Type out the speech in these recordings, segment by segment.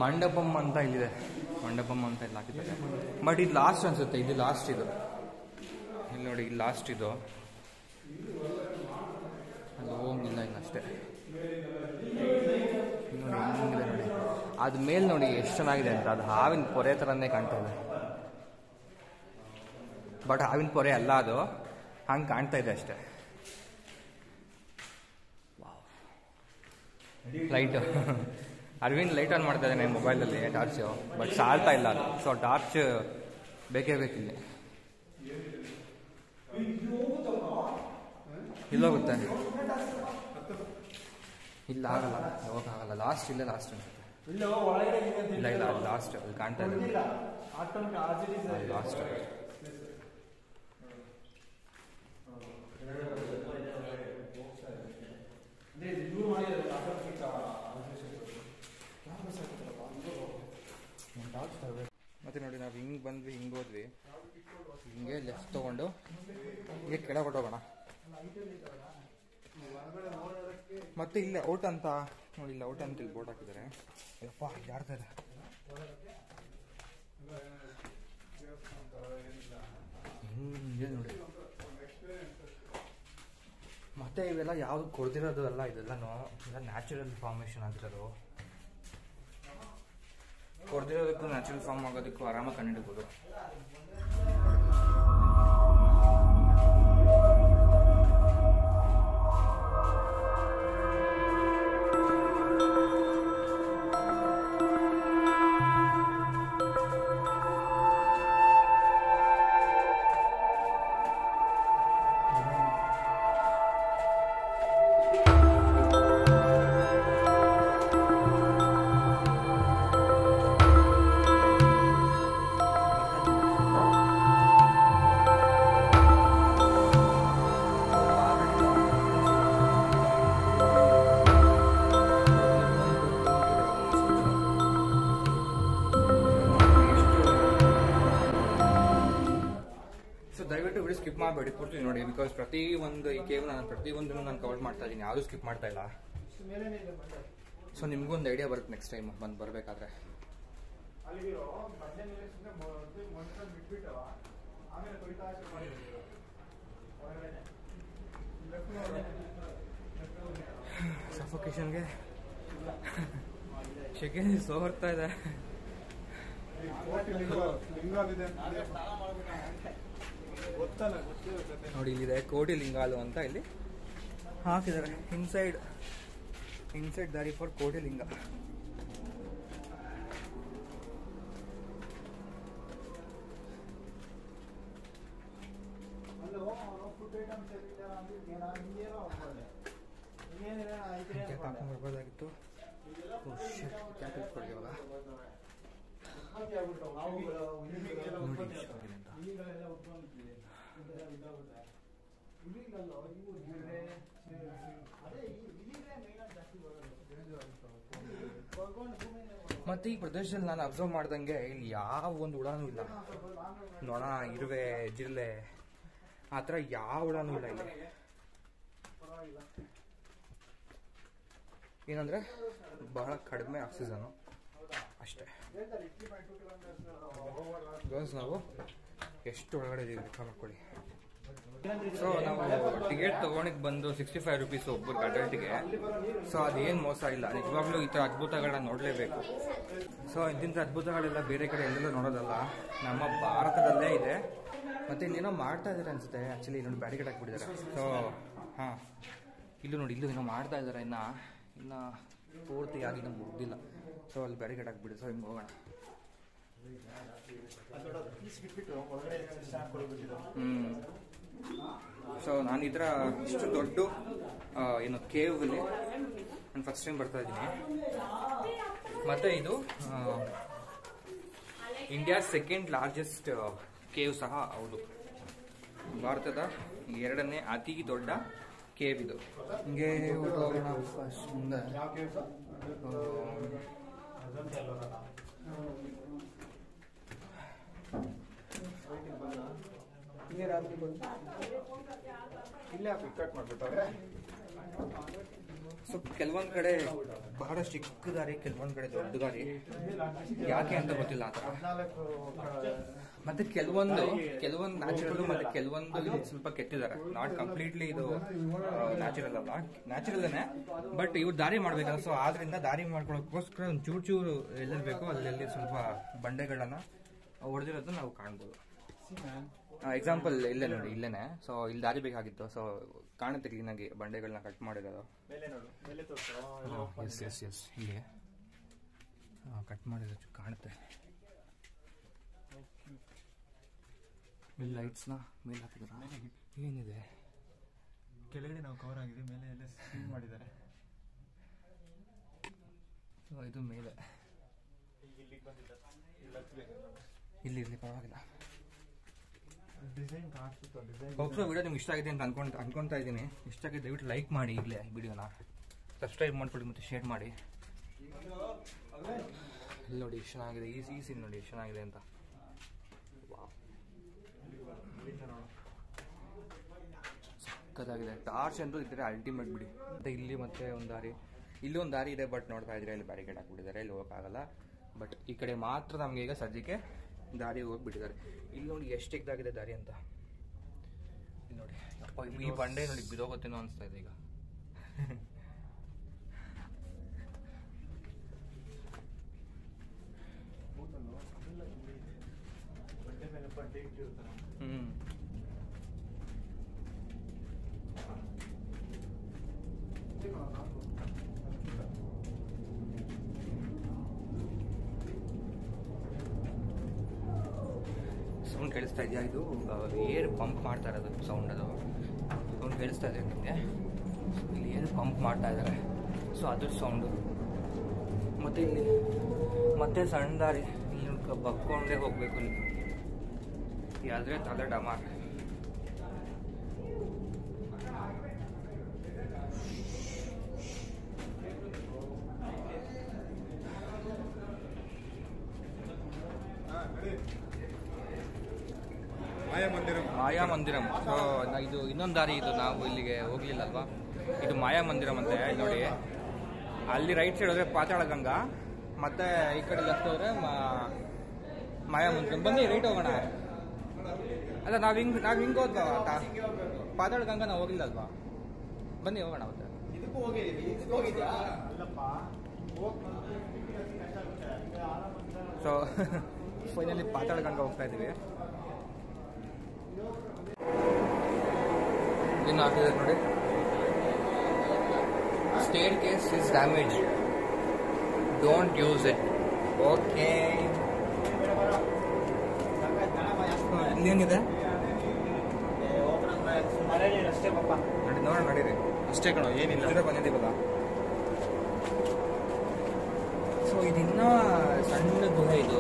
ಮಂಡಪಂ ಅಂತ ಇಲ್ಲಿದೆ, ಮಂಡಪಂ ಅಂತ ಇಲ್ಲಿ ಹಾಕಿದ್ದಾರೆ. ಬಟ್ ಇದು ಲಾಸ್ಟ್ ಅನ್ಸುತ್ತೆ, ಇದು ಲಾಸ್ಟ್. ಇದು ಇಲ್ಲಿ ನೋಡಿ, ಇಲ್ಲಿ ಲಾಸ್ಟ್ ಇದು, ಅದು ಹೋಗಿಲ್ಲ ಇನ್ನಷ್ಟೇ. ನೋಡಿ ಹಿಂಗಿದೆ ನೋಡಿ, ಅದ ಮೇಲೆ ನೋಡಿ ಎಷ್ಟು ಚೆನ್ನಾಗಿದೆ ಅಂತ. ಅದು ಹಾವಿನ ಪೊರೆ ಥರನೇ ಕಾಣ್ತಾ ಇದೆ, ಬಟ್ ಹಾವಿನ ಪೊರೆ ಅಲ್ಲ ಅದು, ಹಂಗೆ ಕಾಣ್ತಾ ಇದೆ ಅಷ್ಟೇ. ಲೈಟ್ ಅರವಿಂದ್ ಲೈಟ್ ಆನ್ ಮಾಡ್ತಾ ಇದ್ದಾನೆ ಮೊಬೈಲಲ್ಲಿ ಟಾರ್ಚು, ಬಟ್ ಸಾಲ್ತಾ ಇಲ್ಲ ಅದು. ಸೊ ಟಾರ್ಚ್ ಬೇಕೇ ಬೇಕಿಲ್ಲಿ. ಇಲ್ಲೋಗುತ್ತೆ, ಇಲ್ಲ ಆಗಲ್ಲ, ಹೋಗೋಕ್ಕಾಗಲ್ಲ. ಲಾಸ್ಟ್ ಇಲ್ಲೇ ಲಾಸ್ಟ್ ಅನ್ಸುತ್ತೆ. ಇಲ್ಲ ಇಲ್ಲ, ಅದು ಲಾಸ್ಟ್, ಅದು ಕಾಣ್ತಾ ಇದೆ ಲಾಸ್ಟ್. ಮತ್ತೆ ನೋಡಿ, ನಾವು ಹಿಂಗೆ ಬಂದ್ವಿ, ಹಿಂಗೆ ಹೋದ್ವಿ, ಹಿಂಗೆ ಲೆಫ್ಟ್ ತೊಗೊಂಡು ಹಿಂಗೆ ಕೆಳಗೆ ಹೊಟ್ಟೋಗೋಣ. ಮತ್ತೆ ಇಲ್ಲಿ ಔಟ್ ಅಂತ ನೋಡಿ, ಇಲ್ಲಿ ಔಟ್ ಅಂತ ಇಲ್ಲಿ ಬೋರ್ಡ್ ಹಾಕಿದ್ದಾರೆ. ಯಪ್ಪ ಯಾರ್ತಾ ಇದೆ ಹಿಂಗೆ ನೋಡಿ. ಮತ್ತೆ ಇವೆಲ್ಲ ಯಾವುದು ಕೊಡ್ದಿರೋದು ಅಲ್ಲ, ಇದೆಲ್ಲನೂ ಎಲ್ಲ ನ್ಯಾಚುರಲ್ ಫಾರ್ಮೇಷನ್ ಆಗಿರೋದು. ಕೊಡ್ದಿರೋದಕ್ಕೂ ನ್ಯಾಚುರಲ್ ಫಾರ್ಮ್ ಆಗೋದಕ್ಕೂ ಆರಾಮಾಗಿ ಕಂಡುಹಿಡಿಬೋದು. ದಯವಿಟ್ಟು ವಿಡಿಯೋ ಸ್ಕಿಪ್ ಮಾಡಬೇಡಿ, ಪೂರ್ತಿ ನೋಡಿ. ಬಿಕಾಸ್ ಪ್ರತಿಯೊಂದು ಈ ಕೇವ್ ನಾನು ಪ್ರತಿಯೊಂದನ್ನು ನಾನು ಕವರ್ ಮಾಡ್ತಾ ಇದ್ದೀನಿ, ಯಾವುದೂ ಸ್ಕಿಪ್ ಮಾಡ್ತಾ ಇಲ್ಲ. ಸೊ ನಿಮಗೂ ಒಂದು ಐಡಿಯಾ ಬರುತ್ತೆ ನೆಕ್ಸ್ಟ್ ಟೈಮ್ ಬಂದು ಬರಬೇಕಾದ್ರೆ. ಸಫೋಕೇಶನ್ಗೆ ಶೆಕೆ ಸೋರ್ತಾ ಇದೆ. ನೋಡಿ ಇಲ್ಲಿದೆ ಕೋಟಿ ಲಿಂಗಾಲು ಅಂತ ಇಲ್ಲಿ ಹಾಕಿದ್ದಾರೆ. ಇನ್ಸೈಡ್ ದಾರಿ ಫಾರ್ ಕೋಟಿ ಲಿಂಗ. ಬರ್ಬೋದಾಗಿತ್ತು. ಮತ್ತೆ ಈ ಪ್ರದೇಶದಲ್ಲಿ ನಾನು ಅಬ್ಸರ್ವ್ ಮಾಡ್ದಂಗೆ ಇಲ್ಲಿ ಯಾವ ಒಂದು ಹುಳನೂ ಇಲ್ಲ. ನೊಣ, ಇರುವೆ, ಜಿರಳೆ ಆ ಥರ ಯಾವ ಹುಳನೂ ಇಲ್ಲ ಇಲ್ಲಿ. ಏನಂದ್ರೆ ಬಹಳ ಕಡಿಮೆ ಆಕ್ಸಿಜನ್ ಅಷ್ಟೇ. ನಾವು ಎಷ್ಟು ಒಳಗಡೆ ಇದೀವಿ ಲೆಕ್ಕ ಮಾಡ್ಕೊಳ್ಳಿ. ಸೊ ನಾವು ಟಿಕೆಟ್ ತಗೊಂಡಿದ್ದು ಬಂದು 65 ರೂಪೀಸ್ ಒಬ್ಬರಿಗೆ ಅಡಲ್ಟ್ಗೆ. ಸೊ ಅದೇನು ಮೋಸ ಇಲ್ಲ, ನಿಜವಾಗ್ಲೂ ಈ ಥರ ಅದ್ಭುತಗಳನ್ನ ನೋಡಲೇಬೇಕು. ಸೊ ಇಂಥ ಅದ್ಭುತಗಳೆಲ್ಲ ಬೇರೆ ಕಡೆ ಎಲ್ಲೆಲ್ಲ ನೋಡೋದಲ್ಲ, ನಮ್ಮ ಭಾರತದಲ್ಲೇ ಇದೆ. ಮತ್ತೆ ಇಲ್ಲೇನೋ ಮಾಡ್ತಾ ಇದ್ದಾರೆ ಅನ್ಸುತ್ತೆ. ಆ್ಯಕ್ಚುಲಿ ನೋಡಿ ಬ್ಯಾರಿಕೇಡ್ ಹಾಕ್ಬಿಟ್ಟಿದ್ದಾರೆ. ಸೊ ಹಾಂ, ಇಲ್ಲೂ ನೋಡಿ, ಇಲ್ಲೂ ಏನೋ ಮಾಡ್ತಾ ಇದ್ದಾರೆ. ಇನ್ನು ಪೂರ್ತಿಯಾಗಿ ಇನ್ನೂ ಮುಗ್ದಿಲ್ಲ. ಸೊ ಅಲ್ಲಿ ಬ್ಯಾರಿಕೇಡ್ ಹಾಕ್ಬಿಡಿ. ಸೊ ಹಿಂಗೆ ಹೋಗೋಣ. ಸೊ ನಾನು ಈ ಥರ ಇಷ್ಟು ದೊಡ್ಡ ಏನು ಕೇವಲ್ಲಿ ನಾನು ಫಸ್ಟ್ ಟೈಮ್ ಬರ್ತಾ ಇದ್ದೀನಿ. ಮತ್ತು ಇದು ಇಂಡಿಯಾ ಸೆಕೆಂಡ್ ಲಾರ್ಜೆಸ್ಟ್ ಕೇವ್ ಸಹ ಹೌದು. ಭಾರತದ 2ನೇ ಅತಿ ದೊಡ್ಡ ಕೇವ್ ಇದು. ಹಿಂಗೆ ಹೋಗೋಣ ಫಸ್ಟ್ ಮುಂದೆ. ಸೊ ಕೆಲವೊಂದು ಕಡೆ ಬಹಳ ಚಿಕ್ಕ ದಾರಿ, ಕೆಲವೊಂದು ಕಡೆ ದೊಡ್ಡ ದಾರಿ. ಯಾಕೆ ಅಂತ ಗೊತ್ತಿಲ್ಲ ಆ ಥರ. ಮತ್ತೆ ಕೆಲವೊಂದು ನ್ಯಾಚುರಲ್, ಮತ್ತೆ ಕೆಲವೊಂದು ಇಲ್ಲಿ ಸ್ವಲ್ಪ ಕೆತ್ತಿದ್ದಾರೆ. ನಾಟ್ ಕಂಪ್ಲೀಟ್ಲಿ ಇದು ನ್ಯಾಚುರಲ್ ಅಲ್ಲ, ನ್ಯಾಚುರಲ್ನೇ, ಬಟ್ ಇವ್ರು ದಾರಿ ಮಾಡ್ಬೇಕಲ್ಲ. ಸೊ ಆದ್ರಿಂದ ದಾರಿ ಮಾಡ್ಕೊಳ್ಳೋಕ್ಕೋಸ್ಕರ ಒಂದು ಚೂರು ಎಲ್ಲೆಲ್ಲಿ ಬೇಕೋ ಅಲ್ಲೆಲ್ಲಿ ಸ್ವಲ್ಪ ಬಂಡೆಗಳನ್ನ ಹೊಡೆದಿರೋದು ನಾವು ಕಾಣ್ಬೋದು. ಎಕ್ಸಾಂಪಲ್ ಇಲ್ಲೇ ನೋಡಿ, ಇಲ್ಲೇನೆ. ಸೊ ಇಲ್ಲಿ ದಾರಿ ಬೇಕಾಗಿತ್ತು. ಸೊ ಕಾಣುತ್ತೆ ಕ್ಲೀನಾಗಿ ಬಂಡೆಗಳನ್ನ ಕಟ್ ಮಾಡಿರೋದು. ಎಸ್ ಇಲ್ಲಿ ಕಟ್ ಮಾಡಿರೋದು ಕಾಣುತ್ತೆ. ಇಲ್ಲಿ ಲೈಟ್ಸ್ನ ಮೇಲೆ ಹಾಕಿದಾರ. ಏನಿದೆ ಕೆಳಗಡೆ ನಾವು ಕವರ್ ಆಗಿದೆ, ಮೇಲೆ ಎಲ್ಲ ಸೀಲ್ ಮಾಡಿದ್ದಾರೆ. ಇದು ಮೇಲೆ ಇಲ್ಲಿ ಪರವಾಗಿಲ್ಲ. ಹೋಪ್ಸೋ ವಿಡಿಯೋ ನಿಮ್ಗೆ ಇಷ್ಟ ಆಗಿದೆ ಅಂತ ಅನ್ಕೊಂತಾ ಇದ್ದೀನಿ. ಇಷ್ಟ ಆಗಿದೆ ದಯವಿಟ್ಟು ಲೈಕ್ ಮಾಡಿ, ಈಗಲೇ ವಿಡಿಯೋನ ಸಬ್ಸ್ಕ್ರೈಬ್ ಮಾಡ್ಕೊಳ್ಳಿ ಮತ್ತು ಶೇರ್ ಮಾಡಿ. ಇಲ್ಲಿ ನೋಡಿ ಎಷ್ಟು ಚೆನ್ನಾಗಿದೆ, ಈ ಸೀನ್ ನೋಡಿ ಎಷ್ಟು ಚೆನ್ನಾಗಿದೆ ಅಂತ. ಸಕ್ಕತ್ತಾಗಿದೆ. ಟಾರ್ಚ್ ಅಂತೂ ಇದ್ರೆ ಅಲ್ಟಿಮೇಟ್ ಬಿಡಿ. ಮತ್ತೆ ಇಲ್ಲಿ ಮತ್ತೆ ಒಂದು ದಾರಿ, ಇಲ್ಲಿ ಒಂದು ದಾರಿ ಇದೆ, ಬಟ್ ನೋಡ್ತಾ ಇದ್ರೆ ಇಲ್ಲಿ ಬ್ಯಾರಿಕೇಡ್ ಹಾಕ್ಬಿಟ್ಟಿದ್ದಾರೆ, ಇಲ್ಲಿ ಹೋಗೋಕ್ಕಾಗಲ್ಲ. ಬಟ್ ಈ ಕಡೆ ಮಾತ್ರ ನಮಗೆ ಈಗ ಸದ್ಯಕ್ಕೆ ದಾರಿ ಹೋಗ್ಬಿಟ್ಟಿದ್ದಾರೆ. ಇಲ್ಲಿ ನೋಡಿ ಎಷ್ಟು ಎಗ್ದಾಗಿದೆ ದಾರಿ ಅಂತ. ಇಲ್ಲಿ ನೋಡಿ ಅಪ್ಪ, ಈ ಬಂಡೆ ನೋಡಿ ಬಿದೋಗುತ್ತೇನೋ ಅನಿಸ್ತಾ ಇದೆ ಈಗ. ಸೌಂಡ್ ಕೇಳಿಸ್ತಾ ಇದೆಯಾ? ಇದು ಏರ್ ಪಂಪ್ ಮಾಡ್ತಾ ಇರೋದು ಸೌಂಡ್. ಅದು ಸೌಂಡ್ ಕೇಳಿಸ್ತಾ ಇದೆ ನಿಮಗೆ? ಇಲ್ಲಿ ಏರ್ ಪಂಪ್ ಮಾಡ್ತಾ ಇದ್ದಾರೆ, ಸೊ ಅದ್ರ ಸೌಂಡು. ಮತ್ತು ಇಲ್ಲಿ ಮತ್ತೆ ಸಣ್ಣ ದಾರಿ, ಇಲ್ಲಿ ಬಕ್ಕೊಂಡೇ ಹೋಗ್ಬೇಕು. ಇಲ್ಲಿ ಆದರೆ ತಲೆ ಡಮಾರ್. ಮಾಯಾ ಮಂದಿರಂ. ಸೊ ಇದು ಇನ್ನೊಂದು ದಾರಿ. ಇದು ನಾವು ಇಲ್ಲಿಗೆ ಹೋಗ್ಲಿಲ್ಲಲ್ವಾ, ಇದು ಮಾಯಾ ಮಂದಿರಂ ಅಂತ. ಇಲ್ಲಿ ನೋಡಿ, ಅಲ್ಲಿ ರೈಟ್ ಸೈಡ್ ಹೋದ್ರೆ ಪಾತಾಳ ಗಂಗಾ, ಮತ್ತೆ ಈ ಕಡೆ ಲೆಫ್ಟ್ ಹೋದ್ರೆ ಮಾಯಾ ಮಂದಿರಂ. ಬನ್ನಿ ರೈಟ್ ಹೋಗೋಣ. ಅಲ್ಲ, ನಾವ್ ಹಿಂಗ್ ಹೋದ್ವಾ? ಪಾತಾಳ ಗಂಗಾ ನಾವು ಹೋಗಿಲ್ಲ ಅಲ್ವಾ? ಬನ್ನಿ ಹೋಗೋಣ. ಮತ್ತೆ ಸೊ ಫೈನಲಿ ಪಾತಾಳ ಗಂಗಾ ಹೋಗ್ತಾ ಇದೀವಿ. ಇನ್ನು ಹಾಕಿದೆ ನೋಡಿ, staircase is damage, don't use it. Okay, ಇನ್ನೇನಿದೆ ನೋಡಿ, ನೋಡೋಣ, ನಡೀರಿ ಅಷ್ಟೇ ಕಣೋ, ಏನಿಲ್ಲ ಬಂದಿದ್ದೀವಲ್ಲ. ಸೊ ಇದಿನ್ನ ಸಣ್ಣ ಗುಹೆ ಇದು.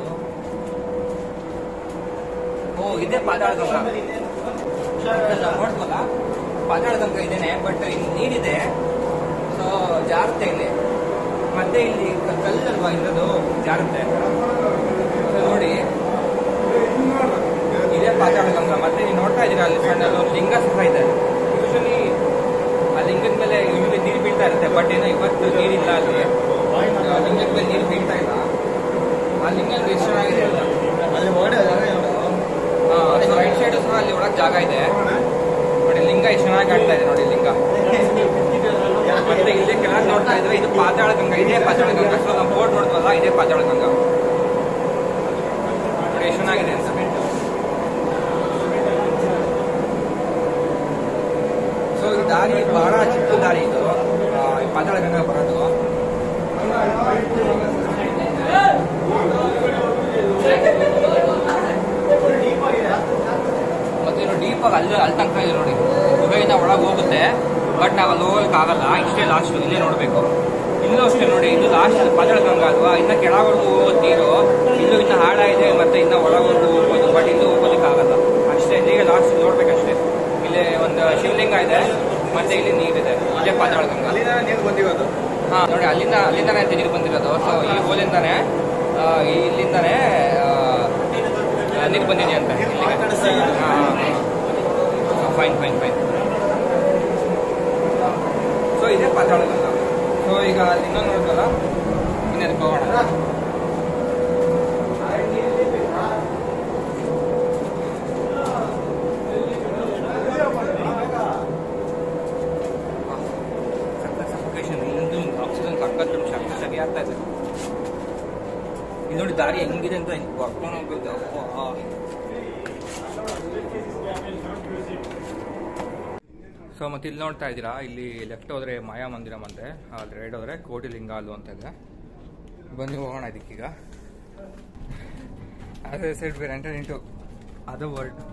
ಓ, ಇದೇ ಪಾತಾಳ ಗಂಗಾ. ನೋಡ್ಬೋದಾ, ಪಾತಾಳ ಗಂಗಾ ಇದೇನೆ, ಬಟ್ ಇಲ್ಲಿ ನೀರಿದೆ, ಸೊ ಜಾರುತ್ತೆ ಇಲ್ಲಿ. ಮತ್ತೆ ಇಲ್ಲಿ ಕಲ್ಲಲ್ವಾ ಇರೋದು, ಜಾರುತ್ತೆ. ನೋಡಿ, ಇದೇ ಪಾತಾಳ ಗಂಗಾ. ಮತ್ತೆ ನೀವು ನೋಡ್ತಾ ಇದ್ದೀರಾ, ಅಲ್ಲಿ ಸಣ್ಣ ಲಿಂಗ ಸಹ ಇದೆ. ಯೂಶಲಿ ಆ ಲಿಂಗದ ಮೇಲೆ ನೀರು ಬೀಳ್ತಾ ಇರುತ್ತೆ, ಬಟ್ ಏನೋ ಇವತ್ತು ನೀರಿಲ್ಲ ಅಲ್ಲಿ. ಲಿಂಗದ ಮೇಲೆ ನೀರು ಬೀಳ್ತಾ ಇಲ್ಲ. ಆ ಲಿಂಗ ಎಷ್ಟು ಚೆನ್ನಾಗಿದೆ ಅಲ್ಲ, ರೈಟ್ ಸೈಡ್ ಸಹ ಅಲ್ಲಿ ಒಳಗೆ ಜಾಗ ಇದೆ ನೋಡಿ. ಲಿಂಗ ಎಷ್ಟು ಚೆನ್ನಾಗಿ ಕಾಣ್ತಾ ಇದೆ ನೋಡಿ, ಲಿಂಗ. ಮತ್ತೆ ಇಲ್ಲೇ ಕೆಳಗೆ ನೋಡ್ತಾ ಇದ್ರೆ ಇದು ಪಾತಾಳ ಗಂಗಾ, ಇದೇ ಪಾತಾಳ ಗಂಗಾ. ಸೊ ನಾವು ಬೋರ್ಡ್ ನೋಡ್ತವಲ್ಲ, ಇದೇ ಪಾತಾಳ ಗಂಗಾ ನೋಡಿ, ಎಷ್ಟು ಚೆನ್ನಾಗಿದೆ ಅಂತ. ಸೊ ಈ ದಾರಿ ಬಹಳ ಚಿಕ್ಕ ದಾರಿ ಇದು, ಪಾತಾಳ ಗಂಗಾ ಬರೋದು. ಮತ್ತೆ ಇನ್ನು ಡೀಪಾಗಿ ಅಲ್ಲಿ ತನಕ ಇದೆ ನೋಡಿ. ಗುಹೆಯಿಂದ ಒಳಗೆ ಹೋಗುತ್ತೆ, ಬಟ್ ನಾವು ಅಲ್ಲಿ ಹೋಗೋಕ್ಕಾಗಲ್ಲ. ಇಷ್ಟೇ ಲಾಸ್ಟ್, ಇಲ್ಲೇ ನೋಡಬೇಕು. ಇಲ್ಲೂ ಅಷ್ಟೇ ನೋಡಿ, ಇದು ಲಾಸ್ಟ್ ಪಾತಾಳ ಗಂಗಾ ಅಲ್ವಾ. ಇನ್ನು ಕೆಳವರೆಗೂ ಹೋಗೋದು ನೀರು, ಇಲ್ಲೂ ಇನ್ನು ಹಾಳ ಇದೆ, ಮತ್ತೆ ಇನ್ನು ಒಳವರೆಗೂ ಹೋಗ್ಬೋದು, ಬಟ್ ಇಲ್ಲೂ ಹೋಗೋದಕ್ಕಾಗಲ್ಲ. ಅಷ್ಟೇ, ಇಲ್ಲಿಗೆ ಲಾಸ್ಟ್ ನೋಡ್ಬೇಕಷ್ಟೇ. ಇಲ್ಲಿ ಒಂದು ಶಿವಲಿಂಗ ಇದೆ, ಮತ್ತೆ ಇಲ್ಲಿ ನೀರಿದೆ, ಇಲ್ಲೇ ಪಾತಾಳ ಗಂಗಾ. ನೀರು ಬಂದಿರೋದು ನೋಡಿ, ಅಲ್ಲಿಂದಾನೆ ಅಂತ ನೀರು ಬಂದಿರೋದು. ಸೊ ಈ ಹೋಲಿಂದಾನೆ, ಇಲ್ಲಿಂದಾನೆ ನೀರು ಬಂದಿದೆ ಅಂತ. ಫೈನ್. ಸೊ ಇದೇ ಪಾತಾಳ ಗಂಗಾ. ಸೊ ಸೊ ಈಗ ಇನ್ನೊಂದು ನೋಡ್ತಲ್ಲ ಇನ್ನೇನು ಹೋಗೋಣ. ಆಕ್ಸಿಜನ್ ಸಕ್ಕತ್ತು ಶಕ್ತಿ ಆಗ್ತಾ ಇದೆ. ಇಲ್ಲಿ ನೋಡಿ ದಾರಿ ಹೆಂಗಿದೆ ಅಂತ ಬರ್ಕೊಂಡು ಹೋಗ್ಬೇಕು. ಸೊ ಮತ್ತೆ ಇಲ್ಲಿ ನೋಡ್ತಾ ಇದ್ದೀರಾ, ಇಲ್ಲಿ ಲೆಫ್ಟ್ ಹೋದ್ರೆ ಮಾಯಾ ಮಂದಿರಂ ಅಂತೆ, ಅಲ್ಲಿ ರೈಟ್ ಹೋದ್ರೆ ಕೋಟಿಲಿಂಗ ಅಲ್ಲು ಅಂತ ಇದೆ. ಬನ್ನಿ ಹೋಗೋಣ ಇದಕ್ಕೀಗ. ಅದೇ side where enter into other world.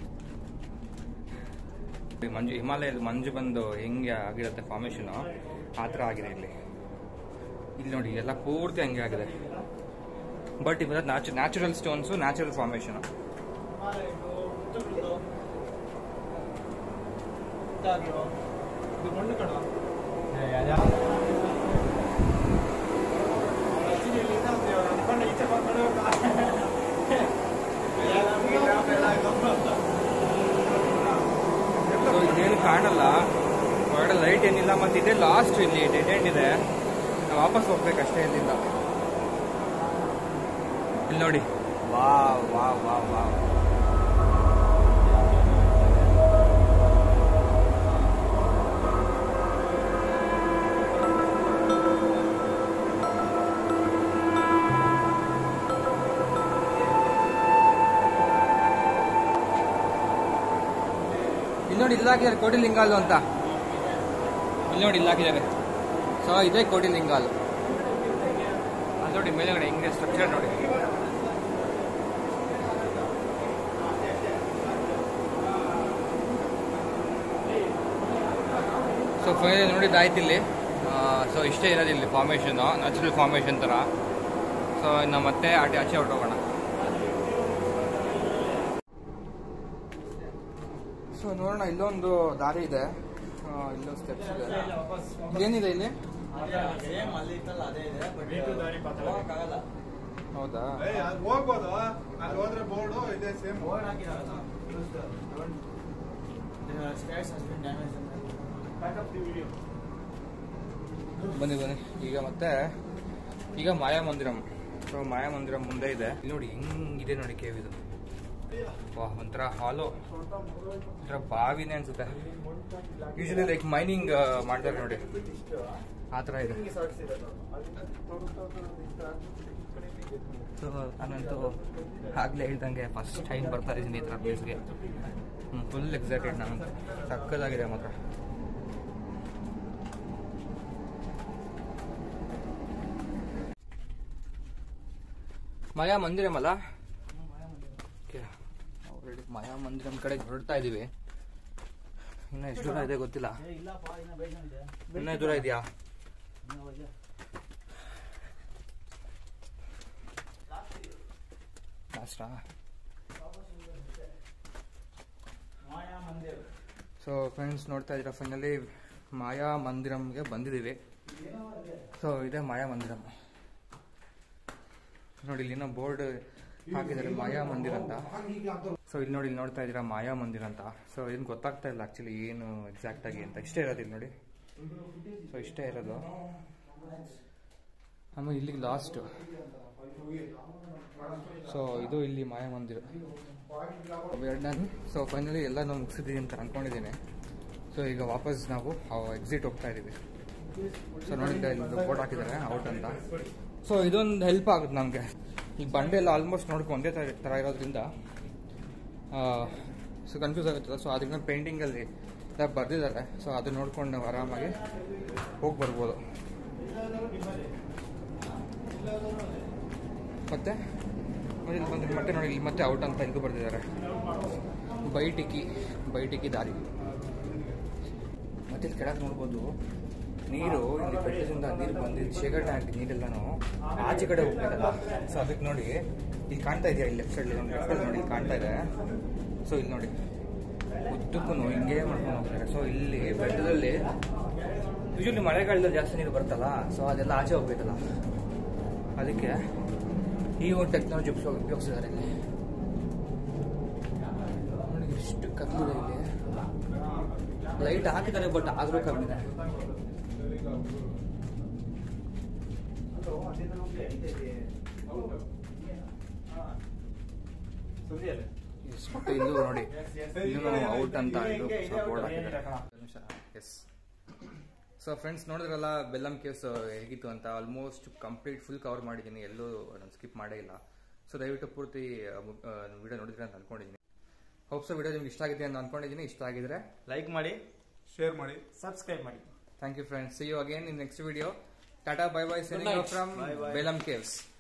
ಮಂಜು ಹಿಮಾಲಯದ ಮಂಜು ಬಂದು ಹೆಂಗೆ ಆಗಿರುತ್ತೆ ಫಾರ್ಮೇಶನು ಆ ಥರ ಆಗಿದೆ ಇಲ್ಲಿ. ಇಲ್ಲಿ ನೋಡಿ ಎಲ್ಲ ಪೂರ್ತಿ ಹಂಗೆ ಆಗಿದೆ. ಬಟ್ ಇವೆಲ್ಲ ನ್ಯಾಚುರಲ್ ಸ್ಟೋನ್ಸು, ನ್ಯಾಚುರಲ್ ಫಾರ್ಮೇಶನ್. ಇದೇನು ಕಾಣಲ್ಲ ಹೊರಗಡೆ, ಲೈಟ್ ಏನಿಲ್ಲ. ಮತ್ತೆ ಇದೇ ಲಾಸ್ಟ್ ಇಲ್ಲಿ ಡೆಡ್ ಎಂಡ್ ಇದೆ, ವಾಪಸ್ ಹೋಗ್ಬೇಕಷ್ಟೇ ಇಲ್ಲಿಂದ. ಇಲ್ಲಿ ನೋಡಿ, ವಾ ವಾ ವಾ ವಾ. ಇಲ್ಲಿ ನೋಡಿ, ಇಲ್ಲಾಕಿದ್ದಾರೆ ಕೋಟಿಲಿಂಗಾಲು ಅಂತ. ಇಲ್ಲಿ ನೋಡಿ, ಇಲ್ಲಾಕಿದ್ದಾರೆ. ಸೊ ಇದೇ ಕೋಟಿಲಿಂಗಾಲು. ಅದು ನೋಡಿ ಮೇಲೆಗಡೆ ಹೆಂಗೆ ಸ್ಟ್ರಕ್ಚರ್ ನೋಡಿ. ಸೊ ಫೈನಲಿ ನೋಡಿದ್ದಾಯ್ತು ಇಲ್ಲಿ. ಸೊ ಇಷ್ಟೇ ಇರೋದು ಇಲ್ಲಿ ಫಾರ್ಮೇಷನು, ನ್ಯಾಚುರಲ್ ಫಾರ್ಮೇಷನ್ ಥರ. ಸೊ ಇನ್ನು ಮತ್ತೆ ಆಚೆ ಹೊರಟೋಗೋಣ. ಸೊ ನೋಡೋಣ, ಇಲ್ಲೊಂದು ದಾರಿ ಇದೆ, ಇಲ್ಲೊಂದು ಸ್ಟೆಪ್ಸ್ ಇದೆ. ಏನಿದೆ ಇಲ್ಲಿ? ಹೌದಾ? ಹೋಗ್ಬೋದು, ಅಲ್ಲಿ ಹೋದ್ರೆ ಬೋರ್ಡು ಇದೆ, ಸೇಮ್ ಬೋರ್ಡ್ ಹಾಕಿದಾರಲ್ಲ. ಬನ್ನಿ ಬನ್ನಿ ಈಗ ಮಾಯಾ ಮಂದಿರಂ. ಸೊ ಮಾಯಾ ಮಂದಿರಂ ಮುಂದೆ ಇದೆ. ಇಲ್ಲಿ ನೋಡಿ ಹೆಂಗಿದೆ ನೋಡಿ ಕೇವ್ ಇದು. ವಾಹ್, ಒಂಥರ ಹಾಲು, ಒಂಥರ ಬಾವಿನೇ ಅನ್ಸುತ್ತೆ. ಯೂಶಲಿ ಲೈಕ್ ಮೈನಿಂಗ್ ಮಾಡ್ತಾರೆ ನೋಡಿ, ಆ ಥರ ಇದೆ. ಸೊ ನಾನಂತೂ ಆಗಲೇ ಹೇಳ್ದಂಗೆ ಫಸ್ಟ್ ಟೈಮ್ ಬರ್ತಾ ಇದ್ದೀನಿ ಈ ಥರ ಪ್ಲೇಸ್ಗೆ. ಫುಲ್ ಎಕ್ಸೈಟೆಡ್ ನಾನು, ಸಕ್ಕದಾಗಿದೆ ಮಾತ್ರ. ಮಾಯಾ ಮಂದಿರಂ ಅಲ್ಲ? ಆಲ್ರೆಡಿ ಮಾಯಾ ಮಂದಿರಂ ಕಡೆಗೆ ಹೊರಡ್ತಾ ಇದೀವಿ. ಇನ್ನು ಎಷ್ಟು ದೂರ ಇದೆ ಗೊತ್ತಿಲ್ಲ. ಇನ್ನೂ ದೂರ ಇದೆಯಾ? ಲಾಸ್ಟಾ? ಸೊ ಫ್ರೆಂಡ್ಸ್, ನೋಡ್ತಾ ಇದ್ದೀರಾ, ಫೈನಲಿ ಮಾಯಾ ಮಂದಿರಂಗೆ ಬಂದಿದ್ದೀವಿ. ಸೊ ಇದೇ ಮಾಯಾ ಮಂದಿರಂ ನೋಡಿ. ಇಲ್ಲಿನ ಬೋರ್ಡ್ ಹಾಕಿದ್ದಾರೆ ಮಾಯಾ ಮಂದಿರ ಅಂತ. ಸೊ ಇಲ್ಲಿ ನೋಡಿ, ಇಲ್ಲಿ ನೋಡ್ತಾ ಇದ್ದೀರಾ ಮಾಯಾ ಮಂದಿರ ಅಂತ. ಸೊ ಏನು ಗೊತ್ತಾಗ್ತಾ ಇಲ್ಲ ಆ್ಯಕ್ಚುಲಿ ಏನು ಎಕ್ಸಾಕ್ಟ್ ಆಗಿ ಅಂತ. ಇಷ್ಟೇ ಇರೋದು ಇಲ್ಲಿ ನೋಡಿ. ಸೊ ಇಷ್ಟೇ ಇರೋದು. ಆಮೇಲೆ ಇಲ್ಲಿಗೆ ಲಾಸ್ಟ್. ಸೊ ಇದು ಇಲ್ಲಿ ಮಾಯಾ ಮಂದಿರ ನಾನು. ಸೊ ಫೈನಲಿ ಎಲ್ಲ ನಾವು ಮುಗಿಸಿದ್ದೀವಿ ಅಂತ ಅಂದ್ಕೊಂಡಿದ್ದೀನಿ. ಸೊ ಈಗ ವಾಪಸ್ ನಾವು ಎಕ್ಸಿಟ್ ಹೋಗ್ತಾ ಇದ್ದೀವಿ. ಸೊ ನೋಡಿದ್ದೆ, ಇಲ್ಲಿ ಬೋರ್ಡ್ ಹಾಕಿದ್ದಾರೆ ಔಟ್ ಅಂತ. ಸೊ ಇದೊಂದು ಹೆಲ್ಪ್ ಆಗುತ್ತೆ ನಮಗೆ. ಈ ಬಂಡೆ ಎಲ್ಲ ಆಲ್ಮೋಸ್ಟ್ ನೋಡ್ಕೊಂಡು ಒಂದೇ ಥರ ಇರೋದ್ರಿಂದ ಸೊ ಕನ್ಫ್ಯೂಸ್ ಆಗುತ್ತಲ್ಲ. ಸೊ ಅದನ್ನ ಪೇಂಟಿಂಗಲ್ಲಿ ಬರೆದಿದ್ದಾರೆ. ಸೊ ಅದು ನೋಡ್ಕೊಂಡು ನಾವು ಆರಾಮಾಗಿ ಹೋಗಿ ಬರ್ಬೋದು. ಮತ್ತೆ ಇಲ್ಲಿ ಬಂದರೆ ಮತ್ತೆ ನೋಡಿ, ಇಲ್ಲಿ ಮತ್ತೆ ಔಟ್ ಅಂತ ಇಲ್ಲಿಗೂ ಬರೆದಿದ್ದಾರೆ. ಬೈಟಿಕ್ಕಿ ದಾರಿ. ಮತ್ತೆ ಇಲ್ಲಿ ಕೆಳಗೆ ನೋಡ್ಬೋದು ನೀರು, ಇಲ್ಲಿ ಬೆಟ್ಟದಿಂದ ನೀರು ಬಂದಿದ್ದು ಶೇಖರಣೆ ಆಗಿ ನೀರೆಲ್ಲನೂ ಆಚೆ ಕಡೆ ಹೋಗ್ಬೇಕಲ್ಲ. ಸೊ ಅದಕ್ಕೆ ನೋಡಿ ಇಲ್ಲಿ ಕಾಣ್ತಾ ಇದೆಯಾ, ಇಲ್ಲಿ ಲೆಫ್ಟ್ ಸೈಡ್ ನೋಡಿ ಇಲ್ಲಿ ಕಾಣ್ತಾ ಇದೆ. ಸೊ ಇಲ್ಲಿ ನೋಡಿ ಉದ್ದಕ್ಕೂ ಹಿಂಗೆ ಮಾಡ್ಕೊಂಡು ಹೋಗ್ತಾರೆ. ಸೊ ಇಲ್ಲಿ ಬೆಟ್ಟದಲ್ಲಿ ಯೂಶಲಿ ಮಳೆಗಾಲದಲ್ಲಿ ಜಾಸ್ತಿ ನೀರು ಬರ್ತಲ್ಲ. ಸೊ ಅದೆಲ್ಲ ಆಚೆ ಹೋಗ್ಬೇಕಲ್ಲ, ಅದಕ್ಕೆ ಈ ಒಂದು ಟೆಕ್ನಾಲಜಿ ಉಪಯೋಗಿಸಿದ್ದಾರೆ ಇಲ್ಲಿ. ನೋಡಿ ಎಷ್ಟು ಕತ್ಲಿದೆ ಇಲ್ಲಿ. ಲೈಟ್ ಹಾಕಿದ್ದಾರೆ, ಬಟ್ ಆದರೂ ಕಮ್ಮಿದೆ. ಮತ್ತು ಇದು ನೋಡಿ ಇನ್ನೂ ಔಟ್ ಅಂತ ಇದು ಬೋರ್ಡ್ ಹಾಕಿದ್ದಾರೆ. ಎಸ್. ಸೊ ಫ್ರೆಂಡ್ಸ್ ನೋಡಿದ್ರಲ್ಲ ಬೆಲ್ಲಮ್ ಕೇವ್ಸ್ ಹೇಗಿತ್ತು ಅಂತ. ಆಲ್ಮೋಸ್ಟ್ ಕಂಪ್ಲೀಟ್ ಫುಲ್ ಕವರ್ ಮಾಡಿದ್ದೀನಿ, ಎಲ್ಲೂ ನಾನು ಸ್ಕಿಪ್ ಮಾಡೇ ಇಲ್ಲ. ಸೊ ದಯವಿಟ್ಟು ಪೂರ್ತಿ ವಿಡಿಯೋ ನೋಡಿದ್ರೆ ಅಂತ ಅನ್ಕೊಂಡಿದ್ದೀನಿ. ಹೋಪ್ಸೋ ವಿಡಿಯೋ ನಿಮ್ಗೆ ಇಷ್ಟ ಆಗಿದೆ ಅಂತ ಅನ್ಕೊಂಡಿದ್ದೀನಿ. ಇಷ್ಟ ಆಗಿದ್ರೆ ಲೈಕ್ ಮಾಡಿ, ಶೇರ್ ಮಾಡಿ, ಸಬ್ಸ್ಕ್ರೈಬ್ ಮಾಡಿ. Thank you friends. See you again in next video. Tata bye bye, signing off from Belum caves.